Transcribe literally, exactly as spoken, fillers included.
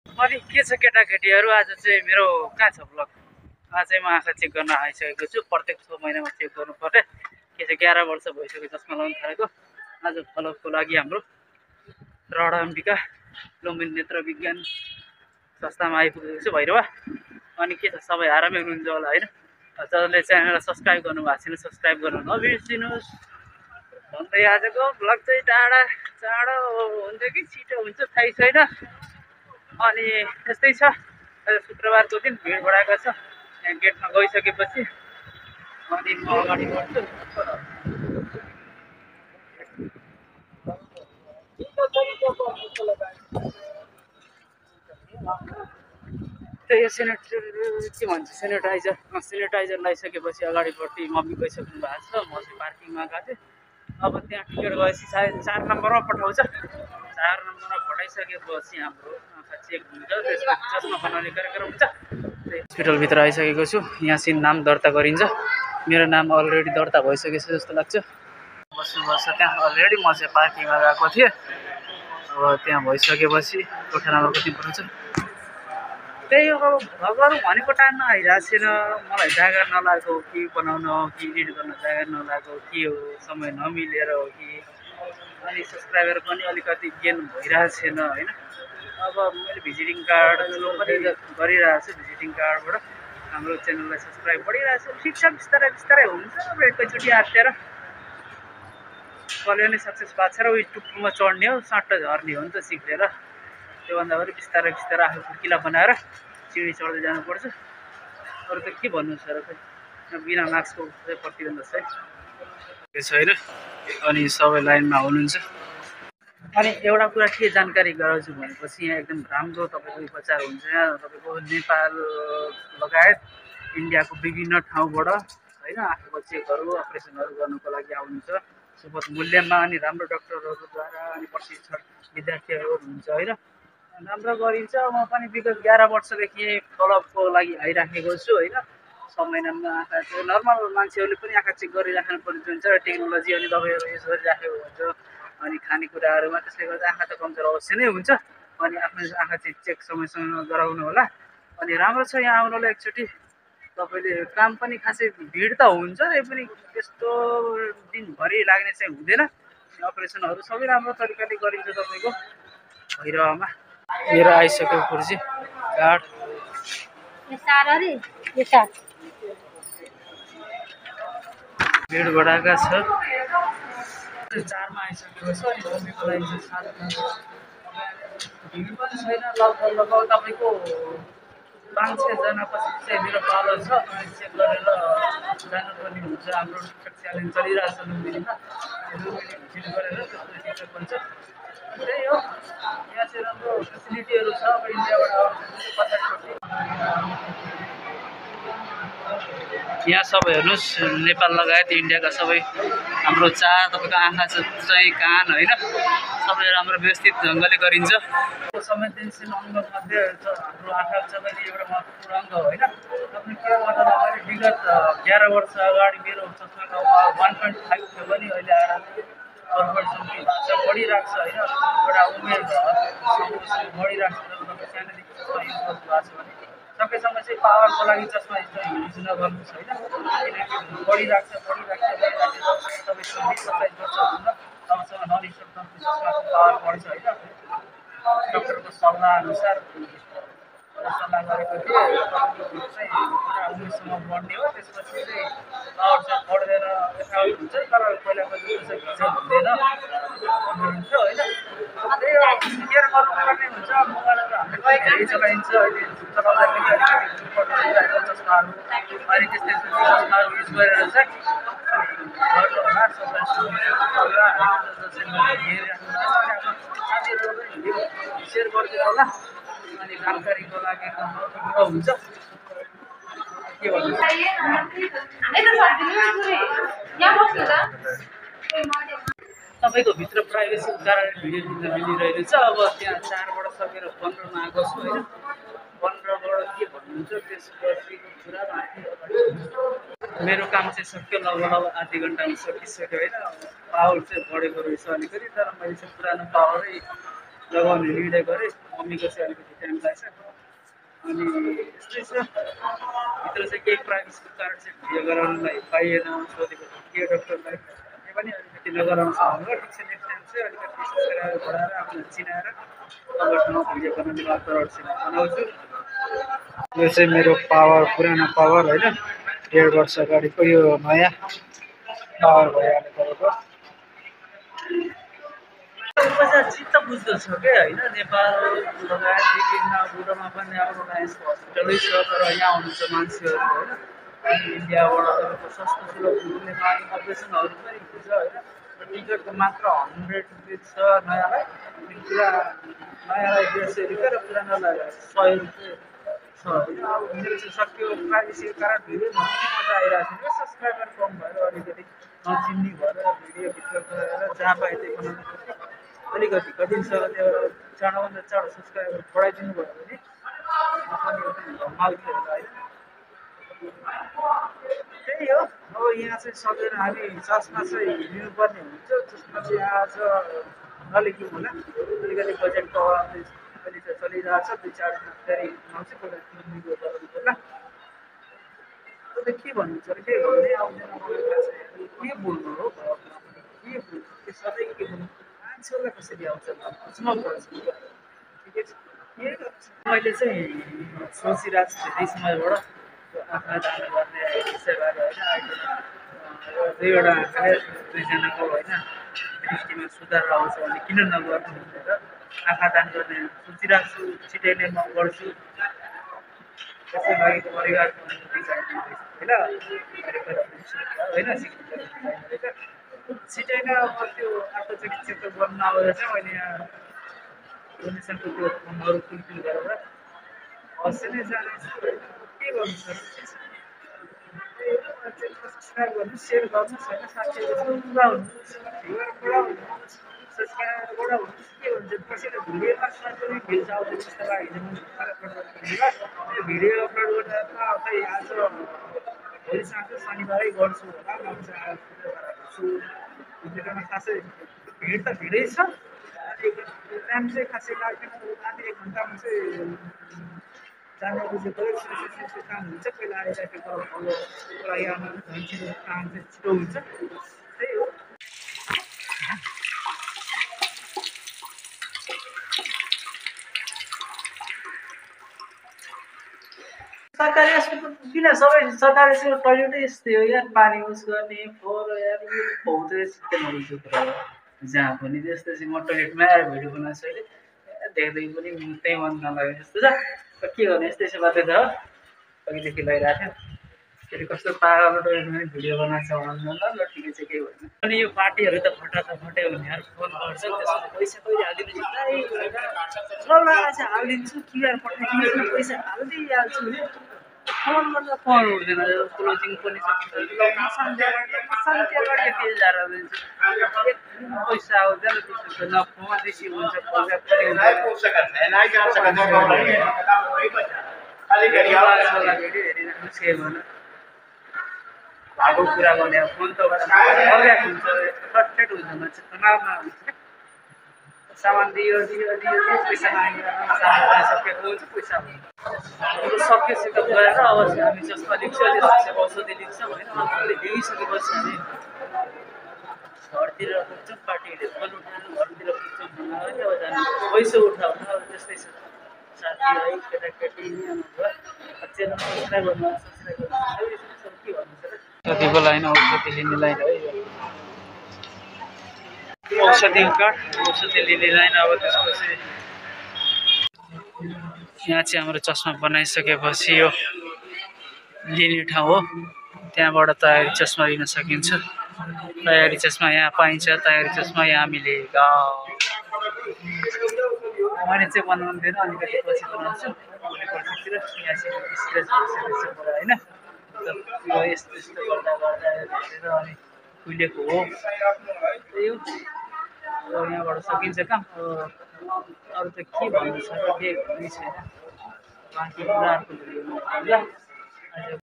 अनि के छ केटाकेटीहरू, आज चाहिँ मेरो कहाँ छ ब्लग? आज चाहिँ म आँखा चेक गर्न आइसकेको छु। प्रत्येक छ महिनामा चेक गर्नु पर्ने। के छ एघार वर्ष भइसक्यो चस्मा लगाउनु थालेको। आज फलोअपको लागि हाम्रो रडाम्बिका लुम्बिनी नेत्र विज्ञान संस्थामा आइपुगेको छु भैरवा। अनि के छ सबै आरामै हुनुहुन्छ होला होइन? जसले च्यानललाई सब्सक्राइब गर्नुभएको छैन सब्सक्राइब गर्नु नबिर्सिनुहोस् भन्दै आजको ब्लग चाहिँ टाढा चाँडो हुन्छ कि छिटो हुन्छ थाहै छैन। अनि यस्तै छ, आज शुक्रबारको दिन भिड बढाएको छ। यहाँ गेटमा गइसकेपछि अनि म अगाडि बढ्छु। त्यही यो सेनिटाइजर के भन्छ सेनिटाइजर सेनिटाइजर लगाइसकेपछि अगाडिपट्टि मम्मी गइसक्नु भएको छ। म चाहिँ पार्किङमा गएको थिएँ। अब त्यहाँ टिकट गएपछि सायद चार नम्बरमा पठाउँछ। चार नम्बरमा पठाइसकेपछि हाम्रो आँखा चेक हुन्छ, त्यसपछि चस्मा बनाउने कार्यक्रम हुन्छ। हस्पिटलभित्र आइसकेको छु। यहाँ चाहिँ नाम दर्ता गरिन्छ। मेरो नाम अलरेडी दर्ता भइसकेछ जस्तो लाग्छ। बस्नुपर्छ त्यहाँ अलरेडी। म चाहिँ पार्किङमा गएको थिएँ। अब त्यहाँ भइसकेपछि कोठा नम्बर कति पठाउँछ त्यही हो। भगवान् भनेको टाइममा आइरहेको छैन। मलाई जागा नलागेको हो कि बनाउन हो कि एडिट गर्न जागा नलागेको हो कि हो, समय नमिलेर हो कि। अनि सब्सक्राइबर पनि अलिकति गेन भइरहेको छैन होइन। अब मैले भिजिटिङ कार्ड पनि गरिरहेको छु। भिजिटिङ कार्डबाट हाम्रो च्यानललाई सब्सक्राइब बढिरहेको छ। ठिक छ, बिस्तारै बिस्तारै हुन्छ। अब एकैचोटि आत्तिएर कसले पनि सक्सेस भएको छ र उयो टुप्पोमा चढ्ने हो, सट्ट झर्ने हो नि त सिक्लेर। त्योभन्दा पनि बिस्तारै बिस्तारै आफू फुर्किला बनाएर सिँढी चढ्दै जानुपर्छ। अरू त के भन्नु छ र खै, बिना मास्कको चाहिँ प्रतिबन्ध छ छैन। अनि सबै लाइनमा हुनुहुन्छ। अनि एउटा कुरा के जानकारी गराउँछु भनेपछि यहाँ एकदम राम्रो तपाईँको उपचार हुन्छ। यहाँ तपाईँको नेपाल लगायत इन्डियाको विभिन्न ठाउँबाट होइन आँखाको चेकहरू अपरेसनहरू गर्नुको लागि आउनुहुन्छ सुपथ मूल्यमा। अनि राम्रो डक्टरहरूद्वारा अनि प्रशिक्षण विद्यार्थीहरू हुनुहुन्छ होइन, राम्रो गरिन्छ। म पनि विगत एघार वर्षदेखि फलोअपको लागि आइराखेको छु होइन। छ महिनामा आँखा चाहिँ नर्मल मान्छेहरूले पनि आँखा चेक गरिराख्नु पर्ने हुन्छ। टेक्नोलोजी अनि दबाईहरू युज गरिराखेको हुन्छ अनि खानेकुराहरूमा। त्यसले गर्दा आँखा त कमजोर अवश्य नै हुन्छ। अनि आफ्नो आँखा चाहिँ चेक समयसँग गराउनु होला। अनि राम्रो छ यहाँ आउनुलाई एकचोटि। तपाईँले काम पनि खासै भिड त हुन्छ र पनि त्यस्तो दिनभरि लाग्ने चाहिँ हुँदैन। अपरेसनहरू सबै राम्रो तरिकाले गरिन्छ तपाईँको भैरवामा। मेरो आइसक्यो कुर्सी कार्ड। भिड बढाएका छ। चारमा आइसकेको छ। अनि मम्मीको लागि चाहिँ साथमा भिड पनि छैन। लगभग लगभग तपाईँको पाँच छजना पछि चाहिँ मेरो पालो छ। अनि चेक गरेर जानुपर्ने हुन्छ। हाम्रो टिकट च्यालेन्ज चलिरहेको छ लुम्बिनीमा। लुम्बिनी भिजिट गरेर त्यसपछि टिकट बन्छ। त्यही हो, यहाँ चाहिँ राम्रो फेसिलिटीहरू छ। अब इन्डियाबाट आउनुहुन्छ पछाडिपट्टि यहाँ सबै हेर्नुहोस्, नेपाल लगायत इन्डियाका सबै हाम्रो चार तपाईँको आँखा चाहिँ कान होइन सबै राम्रो व्यवस्थित ढङ्गले गरिन्छ। संवेदनशील अङ्गमध्ये हाम्रो आँखा चाहिँ एउटा महत्त्वपूर्ण अङ्ग हो होइन। तपाईँ के गर्दा तपाईँले विगत एघार वर्ष अगाडि मेरो चस्माको वान पोइन्ट फाइभ थियो भने अहिले आएर फोर पोइन्ट समथिङ भाषा बढिरहेको छ होइन। एउटा उमेर बढिरहेको छ। तपाईँ सानोदेखि चस्मा युज गर्नु भएको छ भने सकेसम्म चाहिँ पावरको लागि चस्मा युज नगर्नुहोस् होइन। किनकि बढिरहेको छ बढिरहेको छ बढिरहेको छ। तपाईँको बिस सत्ताइस वर्ष हुन्न तबसम्म नरिसाउनु, चस्माको पावर बढ्छ होइन। डक्टरको सल्लाह अनुसार सल्लाह गरेको थिएँ चाहिँ पुरा उमेरसम्म बढ्ने हो। त्यसपछि चाहिँ पावर चाहिँ बढ्दैन यथावत हुन्छ। तर पहिलाको जस्तो चाहिँ भिजन हुँदैन भन्नुहुन्छ होइन। त्यही हो, केयर गर्नुपर्ने हुन्छ। मोबाइलहरू हाम्रो धेरै चलाइन्छ अहिले। चलाउँदा पनि अलिकति भइरहेको चस्माहरू अनि त्यस्तै चस्माहरू युज गरेर चाहिँ गर्नु होला। साथीहरू पनि भिडियो सेयर गरिदिनु होला। अनि जानकारीको लागि एकदम महत्त्वपूर्ण हुन्छ। के भन्नु तपाईँको भित्र प्राइभेसीको कारणले भिडियो दिन मिलिरहेको छ। अब त्यहाँ चारबाट सकेर पन्ध्रमा आएको छु होइन। पन्ध्रबाट के भन्नुहुन्छ त्यसपछि कुरा मेरो काम चाहिँ सक्यो। लगभग लगभग आधी घन्टामा सकिसक्यो होइन। पावर चाहिँ बढेको रहेछ अलिकति। तर मैले चाहिँ पुरानो पावरै लगाउने निर्णय गरेँ। मम्मीको चाहिँ अलिकति टाइम लाग्छ। अनि यस्तै छ, भित्र चाहिँ केही प्राइभेसीको कारण चाहिँ भिडियो गराउनलाई पाइएन। सोधेको के डक्टरलाई के पनि अलिकति नगराउँछ भनेर ठिक छ, नेक्स्ट टाइम चाहिँ अलिकति सब्सक्राइबर बढाएर आफूलाई चिनाएर अगाडि ठाउँमा भिडियो बनाउने वातावरण बनाउँछु। यो चाहिँ मेरो पावर, पुरानो पावर होइन, डेढ वर्ष अगाडिको यो नयाँ पावर भइहाल्नु परेको। पैसा चित्त बुझ्दछ क्या होइन, नेपाल लगायत विभिन्न बुढोमा पनि अब यस्तो हस्पिटलै छ, तर यहाँ आउनुहुन्छ मान्छेहरू होइन। अनि इन्डियाबाट तपाईँको सस्तो सुलभ मूल्यमा अपरेसनहरू पनि हुन्छ होइन। टिकटको मात्र हन्ड्रेड रुपियाँ छ नयाँलाई, पुरा नयाँलाई डेढ सय रुपियाँ र पुरानोलाई सय रुपियाँ छ होइन। अब मेरो चाहिँ सक्यो प्राइभेसीको कारण भिडियो बनाउनु मजा आइरहेको छ। सब्सक्राइबर कम भएर अलिकति नचिन्ने भएर भिडियो भिडियो गएर जहाँ पाए त्यही बनाउनु पऱ्यो। अलिकति कठिन छ, त्यहाँबाट चाँडोभन्दा चाँडो सब्सक्राइबर बढाइदिनु भयो भने माल्थ्यो होला होइन। त्यही हो, अब यहाँ चाहिँ सधैँ हामी चस्मा चाहिँ लिनुपर्ने हुन्छ। चस्मा चाहिँ आज नलिक्यौँ होला, अलिकति बजेटको अभावले अहिले चाहिँ चलिरहेको छ। दुई चार दिन फेरि आउँछ, पहिला किन्नु होला। के भन्नुहुन्छ र के भन्ने आउँदैन, के बोल्नु हो, के बोल्नु, के सधैँ के बोल्नु, मान्छेहरूलाई कसरी आउँछ ठिकै छ। के गर्छ मैले चाहिँ सोचिरहेको छु धेरै समयबाट आँखा दान गर्ने विषयबारे होइन। अहिले दुईवटा आँखाले दुईजनाको होइन दृष्टिमा सुधार आउँछ भने किन नगर्नु भनेर आँखा दान गर्ने सोचिरहेको छु। छिटै नै म गर्छु। त्यसै लागि परिवारको अनुमति चाहिने होइन, छिटै नै अब त्यो आर्थचिकित्सक बन्न आउँदा चाहिँ मैले यहाँ डोनेसनको त्यो फर्महरू फुलफिल गरेर अवश्य नै जानेछु होइन। के गर्नु सर, सब्सक्राइब गर्नु, सेयर गर्नुहोस् होइन। साथीहरू पुरा हुनुहोस्, भ्युवर पुरा हुनुहोस्, सब्सक्राइबर पुरा हुनुहोस्। के भन्छ कसैले भिडियोमा पनि भ्युज आउँदैन जस्तो लाग्यो भने त्यो भिडियो अपलोड गरेर खै आज भोलि साँझ शनिबारै गर्छु होला, आउँछ छु भिडियोमा। खासै भिड त भिडै छ, टाइम चाहिँ खासै लाग्दैन। आधी एक घन्टामा चाहिँ जानु बुझेको काम हुन्छ। पहिला आइराखेको लागि आउनु छिटो काम चाहिँ छिटो हुन्छ। त्यही हो। सरकारी हस्पिटल किन सबै सरकारी हस्पिटल टोइलेटै यस्तै हो यार, पानी युज गर्ने फोहोर यार, यो बहुत सिस्टमहरू कुरा हो। जहाँ पनि त्यस्तो चाहिँ म टोइलेटमा आएर भिडियो बनाएको छु अहिले, देख्दै पनि त्यही मन नलाग्यो जस्तो छ। के गर्ने, यस्तै यस्तो बाध्य त हो, अघिदेखि लगाइरहेको थियो। फेरि कस्तो पागल टोइलेटमा भिडियो बनाएको छ भन्नु ल ल ठिकै छ, केही भएन। अनि यो पार्टीहरू त फटा त फटै हुने यार, फोन गर्छ त्यसमा पैसा कहिले हालिदिनु चाहिँ हालिदिन्छु, क्युआर पठाइदिनुहोस् न, पैसा हालिदिइहाल्छु भने फोन गर्दा फोन उठ्दैन। क्लोजिङ पनि पैसा आउँदैन, त्यसो न फोन रिसिभ हुन्छ, पैसा पनि हेरिराख्नु भएको कुरा गर्ने। अब फोन त गरिरहेको हुन्छ, फ्रस्ट्रेट हुन्छ मान्छे, तनावमा हुन्छ। सामान दियो दियो दियो पैसा मागेर सामान सकेको हुन्छ, पैसा हुन्छ सकेपछि त गएर अब हामी चस्मा लिन्छौँ, औषधि लिन्छौँ होइन। औषधि लिइसकेपछि हामी घरतिर पुग्छौँ, पार्टीहरूले फोन उठाउनु, घरतिर पुग्छौँ होइन। अब जानु पैसा उठाउनु, अब त्यस्तै छ। साथीभाइ केटाकेटी औषधिको लाइन, औषधि लिने लाइन है, औषधि कार्ड औषधि लिने लाइन। अब त्यसपछि यहाँ चाहिँ हाम्रो चस्मा बनाइसकेपछि यो लिने ठाउँ हो, त्यहाँबाट तयारी चस्मा लिन सकिन्छ। तयारी चस्मा यहाँ पाइन्छ, तयारी चस्मा यहाँ मिलेगा। मैले चाहिँ बनाउँदैन, अलिकति पछि बनाउँछु भोलि पर्सितिर। यहाँ चाहिँ स्ट्रेच भइसकेपछि होइन, यो यस्तो यस्तो गर्दा गर्दा हेरेर अनि खुलेको हो। त्यही हो, अब यहाँबाट सकिन्छ काम। अरू त के भन्नु छ र, केही भन्नै छैन। बाँकी कुरा अर्को भिडियोमा ल।